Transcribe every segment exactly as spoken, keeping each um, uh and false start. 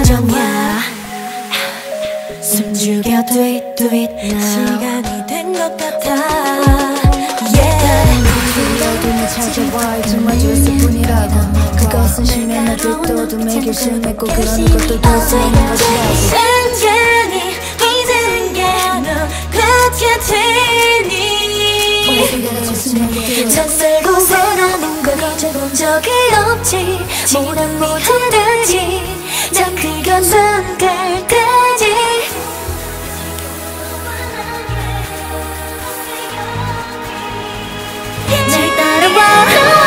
걱정이야. 숨죽여 do it do it now. 시간이 된 것 같아. Yeah. 어둠이 찾아와 정말 좋았을 뿐이라고. 그것은 심연의 뜻도 어둠의 길을 맺고 그러는 것도 될 수 있는 것이라고. 순간이 이제는 게너 끝이 되니. 낯설고 새로운 걸 잊어본 적이 없지. 모든 모든 다지 난 그건 선택할 때지. 날 따라와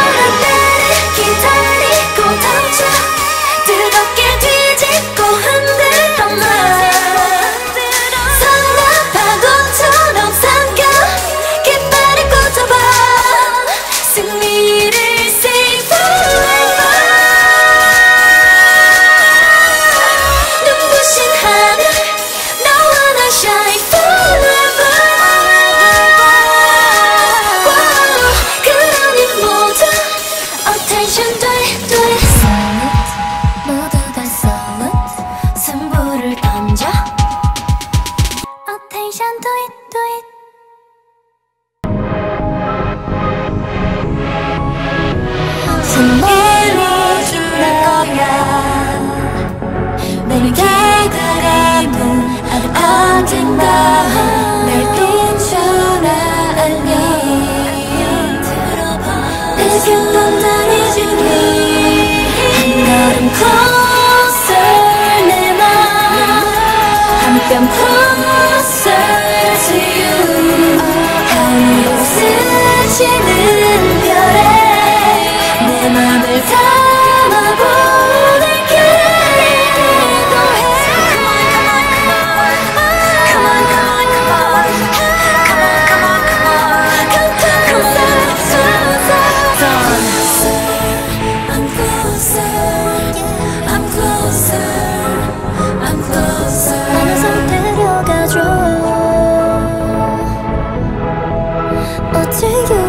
기다리고 던져 뜨겁게 뒤집고 흔들어놔. 서로 파도처럼 삼켜 깃발을 꽂아봐. 승리를 say forever. 눈부신 하늘 너와 나 shine forever. 그러니 모두 attention 돼 돼. Silent 모두 다 silent. 승부를 던져 attention do it do it. 승리를 줄 거야. 늘 기다림은 언젠가 날 빈줄 알리. 내 기쁨 날 이주니 한 걸음 closer 내 맘 한 뼘 closer to you. 하늘로 스치는 별에 내 맘을 담아보낼게. 기도해. Come on, come on, come on. Come on, come on, come on. Come on, come on, come on. Come on, I'm closer, I'm closer, I'm closer. 나는 손 데려가줘. 어떻게